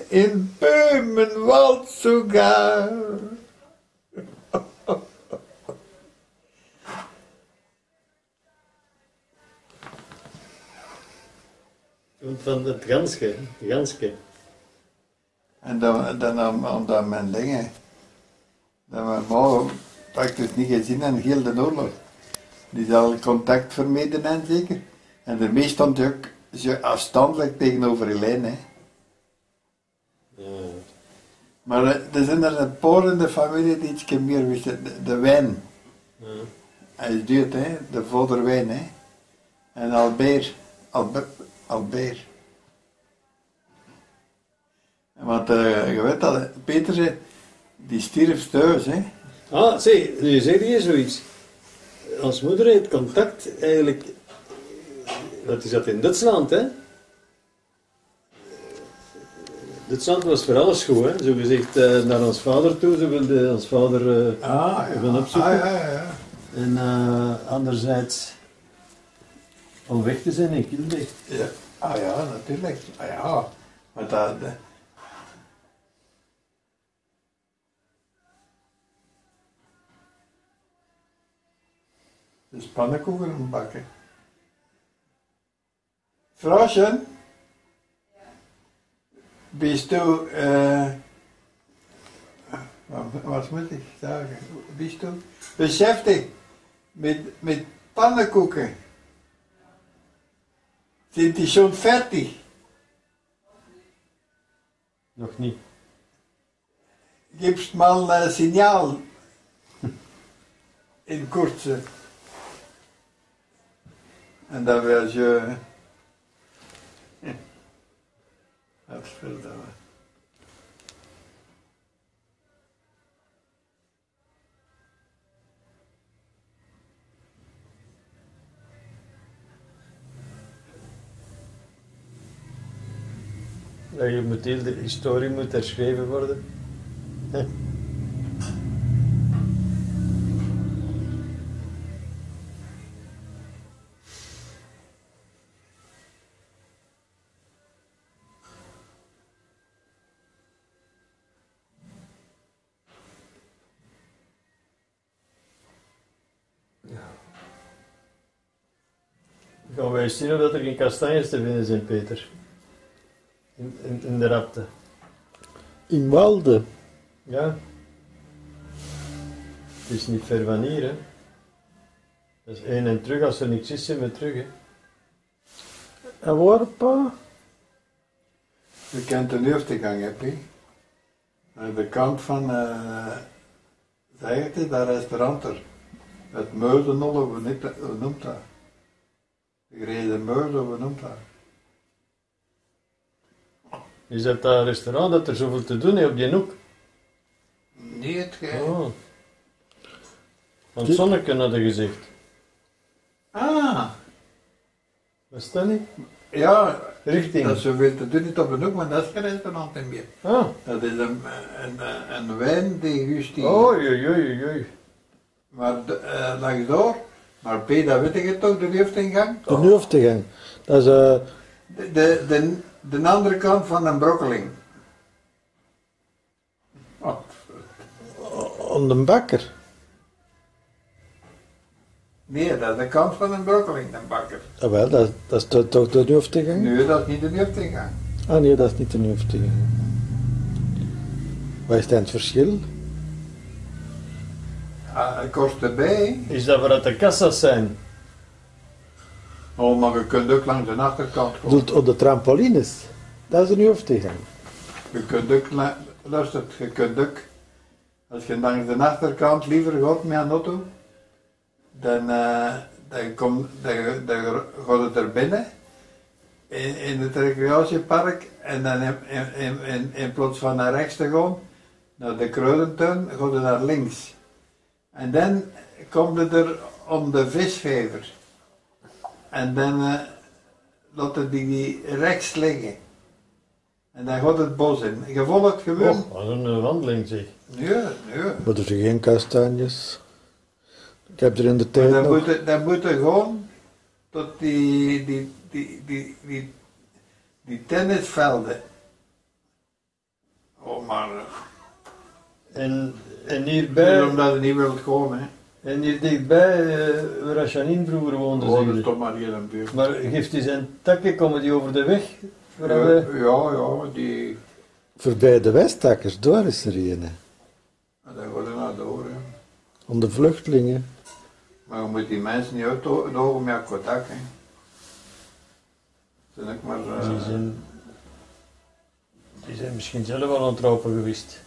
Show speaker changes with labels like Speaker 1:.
Speaker 1: in Böhmenwald sogar.
Speaker 2: Van het ganske, ganske.
Speaker 1: En dan omdat mijn dingen, dat mijn moeder praktisch niet gezien en heel de oorlog. Die zal contact vermijden en zeker. En daarmee stond hij ook zo afstandelijk tegenover Helene. Hè.
Speaker 2: Ja.
Speaker 1: Maar er zijn er een paar in de familie die iets meer wisten. De wijn.
Speaker 2: Ja.
Speaker 1: Hij is duur, hè? De vader wijn. Hè? En Albert. Want je weet dat, Peter, die stierf thuis, hè.
Speaker 2: Ah, zie, nu zeg je zoiets. Als moeder heeft contact eigenlijk, wat is dat in Duitsland, hè? Duitsland was voor alles goed, hè? Zo gezegd naar ons vader toe, ze wilde ons vader gaan opzoeken.
Speaker 1: Ja.
Speaker 2: En anderzijds om weg te zijn in Kilbeek.
Speaker 1: Ja. Ah ja, natuurlijk. Ah ja, maar dat... Dus pannenkoeken bakken. Vrouwtje? Bist du, was moet ik zeggen? Bist du beschäftigt mit Pannenkoeken? Sind die schon fertig?
Speaker 2: Nog niet.
Speaker 1: Gibst mal ein Signal in Kurze. En dan was je... Dat speelt dat.
Speaker 2: Ja, je moet heel de historie moet herschreven worden. Gaan wij eens zien of er geen kastanjes te vinden zijn, Peter. In de rapte.
Speaker 3: In Walde.
Speaker 2: Ja. Het is niet ver van hier, hè. Dat is heen en terug, als er niks is, zijn we terug, hè.
Speaker 3: En waar, pa?
Speaker 1: Je kent de hoofdgang, heb je? Aan de kant van, zeg het, dat restaurant er. Het Meuzennolle, hoe noemt dat? De Grede Meuzen, hoe noemt dat?
Speaker 2: Is dat dat restaurant dat er zoveel te doen heeft op die hoek?
Speaker 1: Nee, het gij.
Speaker 2: Oh. Van het zonneke hadden gezegd.
Speaker 1: Ah,
Speaker 2: Was dat niet?
Speaker 1: ja,
Speaker 2: Richting.
Speaker 1: dat is zoveel te doen niet op de hoek, maar dat is geen restaurant meer.
Speaker 2: Ah.
Speaker 1: Dat is een wijndegustier.
Speaker 2: Oei.
Speaker 1: Maar langs door, maar P, dat weet ik het toch, de hoofdingang?
Speaker 3: De hoofdingang. Dat is
Speaker 1: De andere kant van een brokkeling. Oh.
Speaker 3: aan de bakker.
Speaker 1: Nee, dat is de kant van een brokkeling, een bakker.
Speaker 3: Ah, wel, dat is toch de hoofdingang?
Speaker 1: Nee, dat is niet de hoofdingang.
Speaker 3: Ah nee, dat is niet de hoofdingang. Wat is dan het verschil?
Speaker 1: Het kost erbij.
Speaker 2: Is dat waar dat de kassa's zijn?
Speaker 1: Oh, maar je kunt ook langs de achterkant komen.
Speaker 3: Bedoelt op de trampolines? Dat is de hoofdingang.
Speaker 1: Je kunt ook, luister, je kunt ook, als je langs de achterkant liever gaat met een auto, dan gaat het er binnen, in het recreatiepark, en dan in plaats van naar rechts te gaan, naar de Kruidentuin, gaat je naar links. En dan komt het er om de visvijver. En dan laat het die rechts liggen. En dan gaat het bos in. Je volgt gewoon.
Speaker 2: Oh, wat een wandeling zeg.
Speaker 1: Nee.
Speaker 3: Maar er zijn geen kastanjes. Ik heb er in de tijd
Speaker 1: Maar
Speaker 3: nog...
Speaker 1: dan moet je gewoon tot die tennisvelden. maar
Speaker 2: En hierbij,
Speaker 1: omdat je niet wilt komen, hè.
Speaker 2: en hier dichtbij, waar Janine vroeger woonde,
Speaker 1: Gewoon
Speaker 2: zeg
Speaker 1: is
Speaker 2: je.
Speaker 1: toch maar hier in de buurt.
Speaker 2: Maar geeft hij zijn takken, komen die over de weg? Waar
Speaker 1: Ja,
Speaker 2: we-
Speaker 1: ja, die...
Speaker 3: Voorbij de Westtakkers, daar is er een. Hè.
Speaker 1: Dat gaat er naar door, hè.
Speaker 3: Om de vluchtelingen.
Speaker 1: Maar je moet die mensen niet uitdogen met contact, hè. Zijn ook maar...
Speaker 2: Die zijn misschien zelf wel aan het ropen geweest.